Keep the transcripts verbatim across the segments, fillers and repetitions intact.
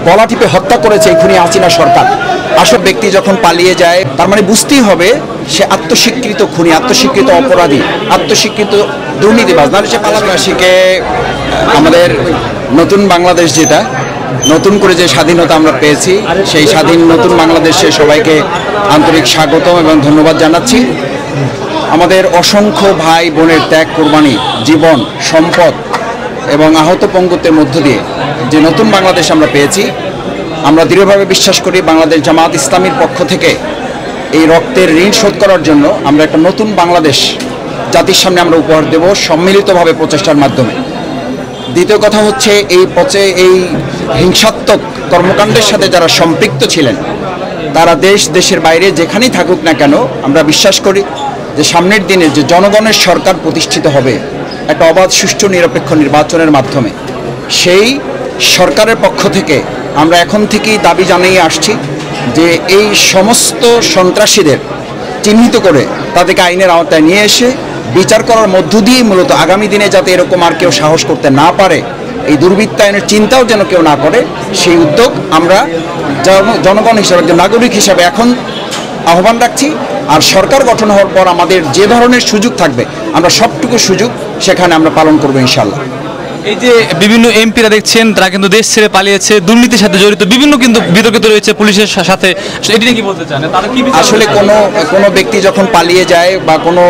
গলা টিপে হত্যা করেছে এই খুনি হাসিনা সরকার। আসল ব্যক্তি যখন পালিয়ে যায় তার মানে বুঝতেই হবে সে আত্মস্বীকৃত খুনি, আত্মস্বীকৃত অপরাধী, আত্মস্বীকৃত দুর্নীতিবাজ। নাহলে সে পালাবাসীকে আমাদের নতুন বাংলাদেশ, যেটা নতুন করে যে স্বাধীনতা আমরা পেয়েছি, সেই স্বাধীন নতুন বাংলাদেশে সবাইকে আন্তরিক স্বাগতম এবং ধন্যবাদ জানাচ্ছি। আমাদের অসংখ্য ভাই বোনের ত্যাগ, কোরবানি, জীবন, সম্পদ এবং আহত পঙ্গুত্বের মধ্য দিয়ে যে নতুন বাংলাদেশ আমরা পেয়েছি, আমরা দৃঢ়ভাবে বিশ্বাস করি বাংলাদেশ জামাত ইসলামীর পক্ষ থেকে এই রক্তের ঋণ শোধ করার জন্য আমরা একটা নতুন বাংলাদেশ জাতির সামনে আমরা উপহার দেব সম্মিলিতভাবে প্রচেষ্টার মাধ্যমে। দ্বিতীয় কথা হচ্ছে এই পচে এই হিংসাত্মক কর্মকাণ্ডের সাথে যারা সম্পৃক্ত ছিলেন তারা দেশ দেশের বাইরে যেখানেই থাকুক না কেন, আমরা বিশ্বাস করি যে সামনের দিনে যে জনগণের সরকার প্রতিষ্ঠিত হবে একটা অবাধ, সুষ্ঠু, নিরপেক্ষ নির্বাচনের মাধ্যমে, সেই সরকারের পক্ষ থেকে আমরা এখন থেকেই দাবি জানিয়ে আসছি যে এই সমস্ত সন্ত্রাসীদের চিহ্নিত করে তাদেরকে আইনের আওতায় নিয়ে এসে বিচার করার মধ্য দিয়েই মূলত আগামী দিনে যাতে এরকম আর কেউ সাহস করতে না পারে, এই দুর্বৃত্তায়নের চিন্তাও যেন কেউ না করে, সেই উদ্যোগ আমরা জনগণ হিসাবে, নাগরিক হিসাবে এখন আহ্বান রাখছি। আর সরকার গঠন হওয়ার পর আমাদের যে ধরনের সুযোগ থাকবে আমরা সবটুকু সুযোগ সেখানে আমরা পালন করবো ইনশাল্লাহ। এই যে বিভিন্ন এমপিরা দেখছেন তারা কিন্তু দেশ ছেড়ে পালিয়েছে, দুর্নীতির সাথে জড়িত, বিভিন্ন কিন্তু বিতর্কিত রয়েছে পুলিশের সাথে, এটি নিয়ে কি বলতে চান? তারা কি আসলে কোনো কোনো ব্যক্তি যখন পালিয়ে যায় বা কোনো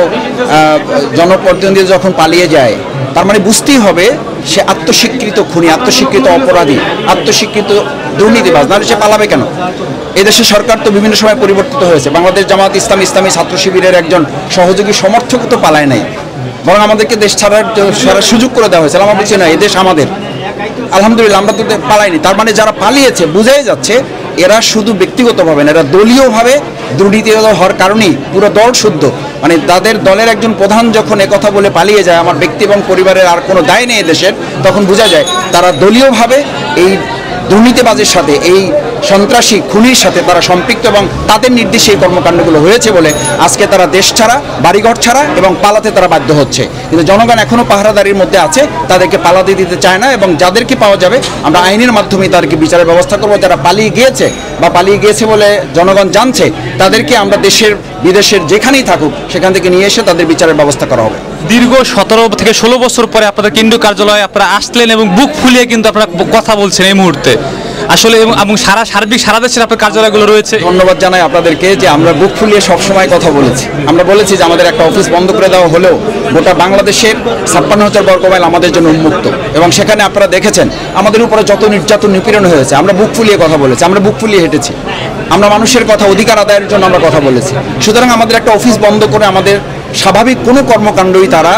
জনপ্রতিনিধি যখন পালিয়ে যায় তার মানে বুঝতেই হবে সে আত্মস্বীকৃত খুনি, আত্মস্বীকৃত অপরাধী, আত্মস্বীকৃত দুর্নীতিবাজ। নাহলে সে পালাবে কেন? এদেশের সরকার তো বিভিন্ন সময় পরিবর্তিত হয়েছে। বাংলাদেশ জামাত ইসলাম ইসলামী ছাত্র শিবিরের একজন সহযোগী সমর্থক তো পালায় নাই, বরং আমাদেরকে দেশ ছাড়ার ছাড়ার সুযোগ করে দেওয়া হয়েছে। আমরা বলছি না, এই দেশ আমাদের, আলহামদুলিল্লাহ আমরা তো পালাইনি। তার মানে যারা পালিয়েছে বোঝাই যাচ্ছে এরা শুধু ব্যক্তিগতভাবে না, এরা দলীয়ভাবে দুর্নীতি হওয়ার কারণেই পুরো দল শুদ্ধ। মানে তাদের দলের একজন প্রধান যখন একথা বলে পালিয়ে যায়, আমার ব্যক্তি এবং পরিবারের আর কোনো দায় নেই দেশের, তখন বোঝা যায় তারা দলীয়ভাবে এই দুর্নীতিবাজের সাথে, এই সন্ত্রাসী খুনির সাথে তারা সম্পৃক্ত এবং তাদের নির্দেশে এই কর্মকাণ্ডগুলো হয়েছে বলে আজকে তারা দেশ ছাড়া, বাড়িঘর ছাড়া এবং পালাতে তারা বাধ্য হচ্ছে। কিন্তু জনগণ এখনও পাহারাদারির মধ্যে আছে, তাদেরকে পালাতে দিতে চায় না এবং যাদেরকে পাওয়া যাবে আমরা আইনের মাধ্যমে তাদেরকে বিচারের ব্যবস্থা করবো। যারা পালিয়ে গিয়েছে বা পালিয়ে গিয়েছে বলে জনগণ জানছে তাদেরকে আমরা দেশের বিদেশের যেখানেই থাকুক সেখান থেকে নিয়ে এসে তাদের বিচারের ব্যবস্থা করা হবে। দীর্ঘ সতেরো থেকে ষোলো বছর পরে আপনাদের কেন্দ্রীয় কার্যালয়ে আপনারা আসলেন এবং বুক ফুলিয়ে কিন্তু আপনারা কথা বলছেন এই মুহূর্তে আসলে, এবং সারা সার্বিক সারা দেশের আপনার কার্যালয়গুলো রয়েছে। ধন্যবাদ জানাই আপনাদেরকে যে আমরা বুক ফুলিয়ে সবসময় কথা বলেছি। আমরা বলেছি যে আমাদের একটা অফিস বন্ধ করে দেওয়া হলেও গোটা বাংলাদেশের ছাপ্পান্ন হাজার বর্গ মাইল আমাদের জন্য উন্মুক্ত, এবং সেখানে আপনারা দেখেছেন আমাদের উপরে যত নির্যাতন, নিপীড়ন হয়েছে আমরা বুক ফুলিয়ে কথা বলেছি, আমরা বুক ফুলিয়ে হেঁটেছি, আমরা মানুষের কথা, অধিকার আদায়ের জন্য আমরা কথা বলেছি। সুতরাং আমাদের একটা অফিস বন্ধ করে আমাদের স্বাভাবিক কোনো কর্মকাণ্ডই তারা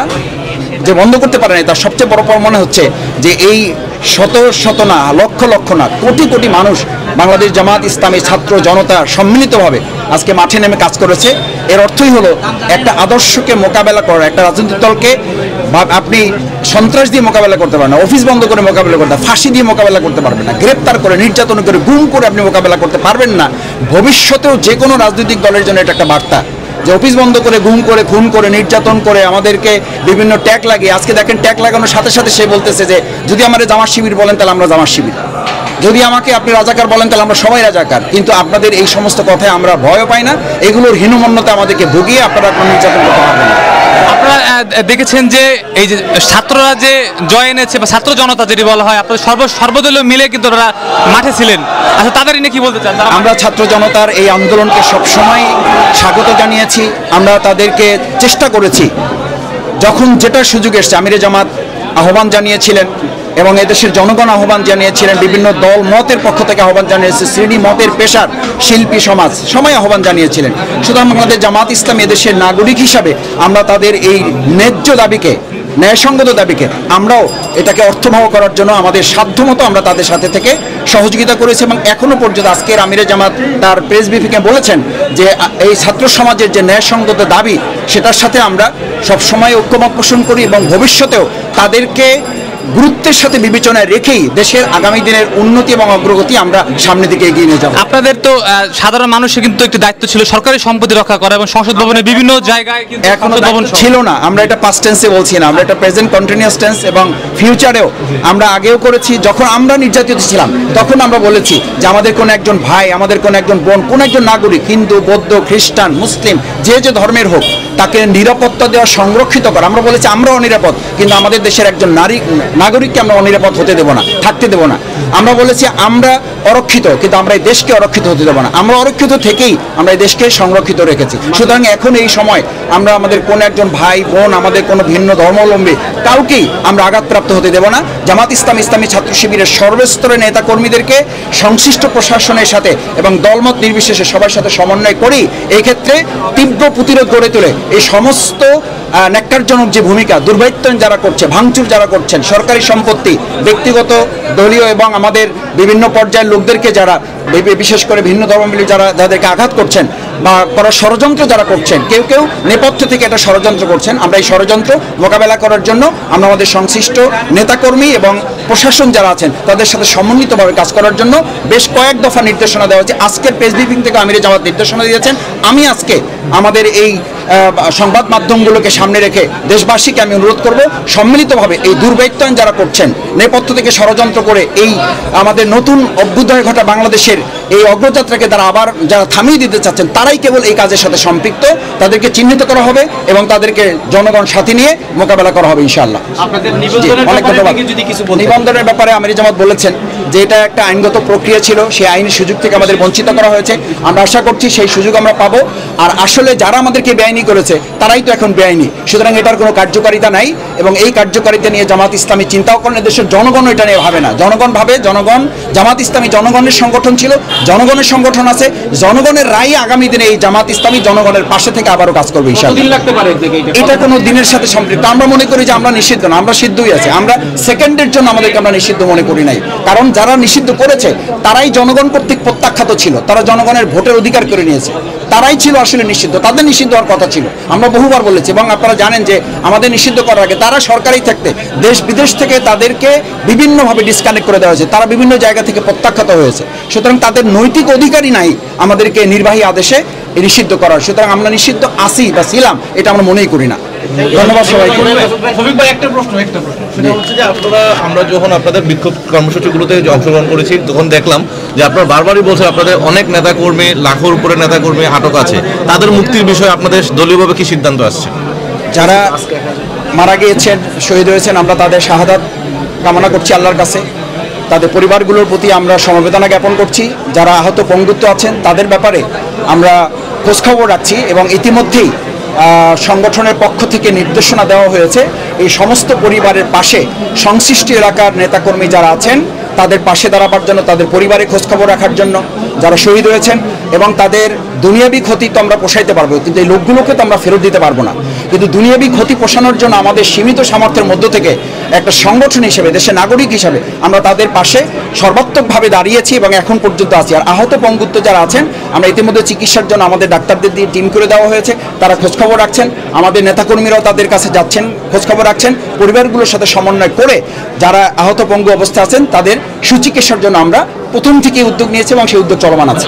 যে বন্ধ করতে পারে না, তার সবচেয়ে বড় মনে হচ্ছে যে এই শত শত না, লক্ষ লক্ষ না, কোটি কোটি মানুষ বাংলাদেশ জামাত ইসলামী ছাত্র জনতা সম্মিলিতভাবে আজকে মাঠে নেমে কাজ করেছে। এর অর্থই হলো একটা আদর্শকে মোকাবেলা করা, একটা রাজনৈতিক দলকে আপনি সন্ত্রাস দিয়ে মোকাবেলা করতে পারেন না, অফিস বন্ধ করে মোকাবেলা করতে, ফাঁসি দিয়ে মোকাবেলা করতে পারবেন না, গ্রেপ্তার করে, নির্যাতন করে, গুম করে আপনি মোকাবেলা করতে পারবেন না। ভবিষ্যতেও যে কোনো রাজনৈতিক দলের জন্য এটা একটা বার্তা যে অফিস বন্ধ করে, গুম করে, খুন করে, নির্যাতন করে, আমাদেরকে বিভিন্ন ট্যাগ লাগিয়ে, আজকে দেখেন ট্যাগ লাগানোর সাথে সাথে সে বলতেছে যে যদি আমার জামাত শিবির বলেন তাহলে আমরা জামাত শিবির, যদি আমাকে আপনি রাজাকার বলেন তাহলে আমরা সবাই রাজাকার। কিন্তু আপনাদের এই সমস্ত কথায় আমরা ভয় পাই না, এগুলোর হীনমন্যতা আমাদেরকে ভুগিয়ে আপনারা কোনো নির্যাতন করতে পারবেন না। আপনারা দেখেছেন যে এই যে ছাত্ররা যে জয় এনেছে বা ছাত্র জনতা যেটি বলা হয়, আপনারা সর্ব সর্বদলীয় মিলে কিন্তু ওরা মাঠে ছিলেন। আচ্ছা, তাদের নিয়ে কি বলতে চান? আমরা ছাত্র জনতার এই আন্দোলনকে সবসময় স্বাগত জানিয়েছি, আমরা তাদেরকে চেষ্টা করেছি যখন যেটা সুযোগ এসছে। আমিরে জামাত আহ্বান জানিয়েছিলেন এবং এদেশের জনগণ আহ্বান জানিয়েছিলেন, বিভিন্ন দল মতের পক্ষ থেকে আহ্বান জানিয়েছে, শ্রেণী মতের পেশার শিল্পী সমাজ সবাই আহ্বান জানিয়েছিলেন। সুতরাং আমাদের জামাত ইসলাম এদেশের নাগরিক হিসাবে আমরা তাদের এই ন্যায্য দাবিকে, ন্যায়সঙ্গত দাবিকে আমরাও এটাকে অর্থবহ করার জন্য আমাদের সাধ্যমতো আমরা তাদের সাথে থেকে সহযোগিতা করেছি। এবং এখনও পর্যন্ত আজকের আমিরে জামাত তার প্রেস ব্রিফিংয়ে বলেছেন যে এই ছাত্র সমাজের যে ন্যায়সঙ্গত দাবি সেটার সাথে আমরা সবসময় ঐক্যমত পোষণ করি এবং ভবিষ্যতেও তাদেরকে গুরুত্বের সাথে বিবেচনায় রেখেই দেশের আগামী দিনের উন্নতি এবং অগ্রগতি আমরা সামনের দিকে এগিয়ে নিয়ে যাব। আপনাদের তো আহ, সাধারণ মানুষের কিন্তু একটি দায়িত্ব ছিল সরকারি সম্পত্তি রক্ষা করা এবং সংসদ ভবনের বিভিন্ন জায়গায় কিন্তু এখনো সংসদ ভবন ছিল না, আমরা এটা পাস্ট টেন্সে বলছি না, আমরা এটা প্রেজেন্ট কন্টিনিউয়াস টেন্স এবং ফিউচারেও আমরা আগেও করেছি। যখন আমরা নির্যাতিত ছিলাম তখন আমরা বলেছি যে আমাদের কোন একজন ভাই, আমাদের কোন একজন বোন, কোন একজন নাগরিক, হিন্দু, বৌদ্ধ, খ্রিস্টান, মুসলিম, যে যে ধর্মের হোক, তাকে নিরাপত্তা দেওয়া, সংরক্ষিত করা। আমরা বলেছি আমরা অনিরাপদ, কিন্তু আমাদের দেশের একজন নারী নাগরিককে আমরা অনিরাপদ হতে দেব না, থাকতে দেব না। আমরা বলেছি আমরা অরক্ষিত, কিন্তু আমরা এই দেশকে অরক্ষিত হতে দেব না। আমরা অরক্ষিত থেকেই আমরা এই দেশকে সংরক্ষিত রেখেছি। সুতরাং এখন এই সময় আমরা আমাদের কোনো একজন ভাই বোন, আমাদের কোনো ভিন্ন ধর্মাবলম্বী কাউকেই আমরা আঘাতপ্রাপ্ত হতে দেব না। জামাত ইসলাম ইসলামী ছাত্র শিবিরের সর্বস্তরের নেতা কর্মীদেরকে সংশ্লিষ্ট প্রশাসনের সাথে এবং দলমত নির্বিশেষে সবার সাথে সমন্বয় করেই এই ক্ষেত্রে তীব্র প্রতিরোধ গড়ে তুলে এই সমস্ত ন্যাক্কারজনক যে ভূমিকা, দুর্বৃত্তায়ন যারা করছে, ভাঙচুর যারা করছেন, সরকারি সম্পত্তি, ব্যক্তিগত, দলীয় এবং আমাদের বিভিন্ন পর্যায়ের লোকদেরকে যারা, বিশেষ করে ভিন্ন ধর্মাবলম্বী যারা যাদেরকে আঘাত করছেন বা করার ষড়যন্ত্র যারা করছেন, কেউ কেউ নেপথ্য থেকে এটা ষড়যন্ত্র করছেন, আমরা এই ষড়যন্ত্র মোকাবেলা করার জন্য আমরা আমাদের সংশ্লিষ্ট নেতাকর্মী এবং প্রশাসন যারা আছেন তাদের সাথে সমন্বিতভাবে কাজ করার জন্য বেশ কয়েক দফা নির্দেশনা দেওয়া হচ্ছে। আজকের প্রেস ব্রিফিং থেকে আমিরে জামাত নির্দেশনা দিয়েছেন। আমি আজকে আমাদের এই সংবাদ মাধ্যমগুলোকে সামনে রেখে দেশবাসীকে আমি অনুরোধ করব, সম্মিলিতভাবে এই দুর্বৃত্তায়ন যারা করছেন, নেপথ্য থেকে ষড়যন্ত্র করে এই আমাদের নতুন অভ্যুদয় ঘটা বাংলাদেশের এই অগ্রযাত্রাকে তারা আবার যারা থামিয়ে দিতে চাচ্ছেন, তারাই কেবল এই কাজের সাথে সম্পৃক্ত। তাদেরকে চিহ্নিত করা হবে এবং তাদেরকে জনগণ সাথে নিয়ে মোকাবেলা করা হবে ইনশাআল্লাহ। অনেক ধন্যবাদ। নিবন্ধনের ব্যাপারে আমির জামাত বলেছেন যে এটা একটা আইনগত প্রক্রিয়া ছিল, সেই আইনি সুযোগ থেকে আমাদের বঞ্চিত করা হয়েছে। আমরা আশা করছি সেই সুযোগ আমরা পাবো। আর আসলে যারা আমাদেরকে বেআইনি করেছে তারাই তো এখন বেআইনি, সুতরাং এটার কোনো কার্যকারিতা নাই এবং এই কার্যকারিতা নিয়ে জামাত ইসলামী চিন্তাও করেন। দেশের জনগণ এটা নিয়ে ভাবে না, জনগণ ভাবে, জনগণ, জামাত ইসলামী জনগণের সংগঠন ছিল, জনগণের সংগঠন আছে, জনগণের রায় আগামী দিনে এই জামাত ইসলামী জনগণের পাশে থেকে আবারও কাজ করবে ইনশাআল্লাহ। এটা কোনো দিনের সাথে সম্পৃক্ত। আমরা মনে করি যে আমরা নিষিদ্ধ না, আমরা সিদ্ধই আছি। আমরা সেকেন্ডের জন্য আমাদেরকে আমরা নিষিদ্ধ মনে করি নাই, কারণ যারা নিষিদ্ধ করেছে তারাই জনগণ কর্তৃক প্রত্যাখ্যাত ছিল, তারা জনগণের ভোটের অধিকার করে নিয়েছে, তারাই ছিল আসলে নিষিদ্ধ, তাদের নিষিদ্ধ হওয়ার কথা ছিল। আমরা বহুবার বলেছি এবং আপনারা জানেন যে আমাদের নিষিদ্ধ করার আগে তারা সরকারি থাকতে দেশ বিদেশ থেকে তাদেরকে বিভিন্নভাবে ডিসকানেক্ট করে দেওয়া হয়েছে, তারা বিভিন্ন জায়গা থেকে প্রত্যাখ্যাত হয়েছে। সুতরাং তাদের নৈতিক অধিকারই নাই আমাদেরকে নির্বাহী আদেশে নিষিদ্ধ করার। সুতরাং আমরা নিষিদ্ধ আসি বা ছিলাম এটা আমরা মনেই করি না। ধন্যবাদ সবাইকে। একটা প্রশ্ন একটা প্রশ্ন সেটা হচ্ছে যে আপনারা, আমরা যখন আপনাদের বিক্ষোভ কর্মসূচিগুলোতে অংশগ্রহণ করেছি তখন দেখলাম যে আপনারা বারবারই বলছেন আপনাদের অনেক নেতাকর্মী, লাখোর উপরে নেতাকর্মী আটক আছে, তাদের মুক্তির বিষয়ে আপনাদের দলীয়ভাবে কি সিদ্ধান্ত আসছে? যারা মারা গিয়েছেন, শহীদ হয়েছেন, আমরা তাদের শাহাদাত কামনা করছি আল্লাহর কাছে। তাদের পরিবারগুলোর প্রতি আমরা সমবেদনা জ্ঞাপন করছি। যারা আহত পঙ্গুত্ব আছেন তাদের ব্যাপারে আমরা খোঁজখবর রাখছি এবং ইতিমধ্যেই সংগঠনের পক্ষ থেকে নির্দেশনা দেওয়া হয়েছে এই সমস্ত পরিবারের পাশে সংশ্লিষ্ট এলাকার নেতাকর্মী যারা আছেন তাদের পাশে দাঁড়াবার জন্য, তাদের পরিবারে খোঁজখবর রাখার জন্য, যারা শহীদ হয়েছেন। এবং তাদের দুনিয়াবি ক্ষতি তো আমরা পোষাইতে পারবো, কিন্তু এই লোকগুলোকে তো আমরা ফেরত দিতে পারবো না। কিন্তু দুনিয়াবি ক্ষতি পোষানোর জন্য আমাদের সীমিত সামর্থ্যের মধ্য থেকে একটা সংগঠন হিসেবে, দেশের নাগরিক হিসেবে আমরা তাদের পাশে সর্বাত্মকভাবে দাঁড়িয়েছি এবং এখন পর্যন্ত আছি। আর আহত পঙ্গুত্ব যারা আছেন, আমরা ইতিমধ্যে চিকিৎসার জন্য আমাদের ডাক্তারদের দিয়ে টিম করে দেওয়া হয়েছে, তারা খোঁজখবর রাখছেন। আমাদের নেতাকর্মীরাও তাদের কাছে যাচ্ছেন, খোঁজখবর রাখছেন। পরিবারগুলোর সাথে সমন্বয় করে যারা আহত পঙ্গু অবস্থা আছেন তাদের সুচিকিৎসার জন্য আমরা প্রথম থেকে উদ্যোগ নিয়েছে এবং সেই উদ্যোগ চলমান আছে।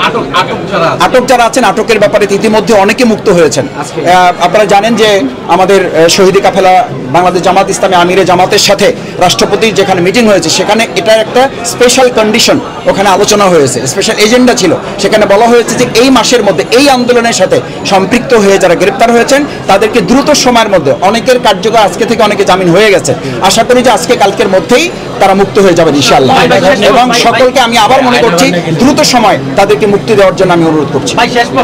আটক যারা আছেন, আটকের ব্যাপারে ইতিমধ্যে অনেকে মুক্ত হয়েছেন। আপনারা জানেন যে আমাদের শহীদি কাফেলা বাংলাদেশ জামাত ইসলামী আমিরে জামাতের সাথে রাষ্ট্রপতির যেখানে মিটিং হয়েছে, সেখানে এটা একটা স্পেশাল কন্ডিশন ওখানে আলোচনা হয়েছে, স্পেশাল এজেন্ডা ছিল। সেখানে বলা হয়েছে যে এই মাসের মধ্যে এই আন্দোলনের সাথে সম্পৃক্ত হয়ে যারা গ্রেপ্তার হয়েছেন তাদেরকে দ্রুত সময়ের মধ্যে, অনেকের কার্যকর আজকে থেকে অনেকে জামিন হয়ে গেছে, আশা করি যে আজকে কালকের মধ্যেই তারা মুক্ত হয়ে যাবেন ইনশাআল্লাহ। এবং সকলকে আমি আবার মনে করছি দ্রুত সময় তাদেরকে মুক্তি দেওয়ার জন্য আমি অনুরোধ করছি।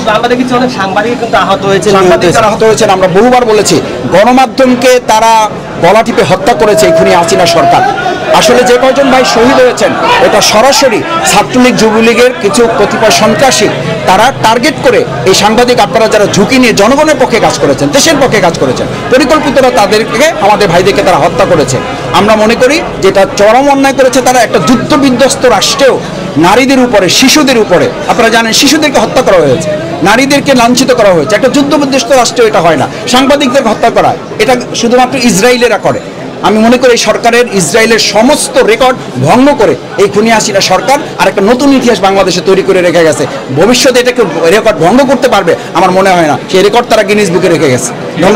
আহত হয়েছেন, আমরা বহুবার বলেছি গণমাধ্যমকে তারা গলা টিপে হত্যা করেছে এই খুনি হাসিনা সরকার। আসলে যে কয়জন ভাই শহীদ হয়েছেন এটা সরাসরি ছাত্রলীগ যুবলীগের কিছু কতিপয় সন্ত্রাসী তারা টার্গেট করে এই সাংবাদিক আপনারা যারা ঝুঁকি নিয়ে জনগণের পক্ষে কাজ করেছেন, দেশের পক্ষে কাজ করেছেন, পরিকল্পিতরা তাদেরকে, আমাদের ভাইদেরকে তারা হত্যা করেছে। আমরা মনে করি যেটা চরম অন্যায় করেছে তারা। একটা যুদ্ধ বিধ্বস্ত রাষ্ট্রেও নারীদের উপরে, শিশুদের উপরে, আপনারা জানেন শিশুদেরকে হত্যা করা হয়েছে, নারীদেরকে লাঞ্ছিত করা হয়েছে। একটা যুদ্ধ বিধ্বস্ত রাষ্ট্রেও এটা হয় না। সাংবাদিকদের হত্যা করা এটা শুধুমাত্র ইসরায়েলেরা করে, আমি মনে করি এই সরকারের ইসরায়েলের সমস্ত রেকর্ড ভঙ্গ করে এই খুনি হাসিনা সরকার আর একটা নতুন ইতিহাস বাংলাদেশে তৈরি করে রেখে গেছে। ভবিষ্যতে এটাকে রেকর্ড ভঙ্গ করতে পারবে আমার মনে হয় না, সেই রেকর্ড তারা গিনিস বুকে রেখে গেছে। ধন্যবাদ।